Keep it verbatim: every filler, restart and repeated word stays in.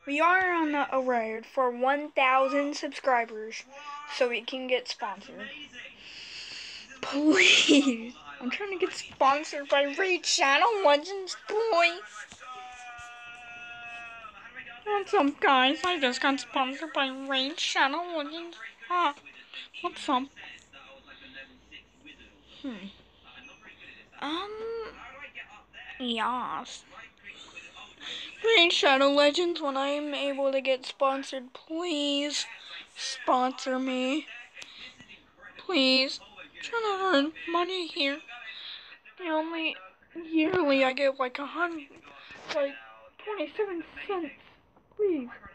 We are on a road for one thousand subscribers so we can get sponsored. Please. I'm trying to get sponsored by Raid Shadow Legends, boy. What's up, guys? I just got sponsored by Raid Shadow Legends. Ah, what's up? Hmm. Um, yes. Raid Shadow Legends, when I'm able to get sponsored, please sponsor me. Please. I'm trying to earn money here. The only yearly I get like a hundred, like twenty-seven cents. Please.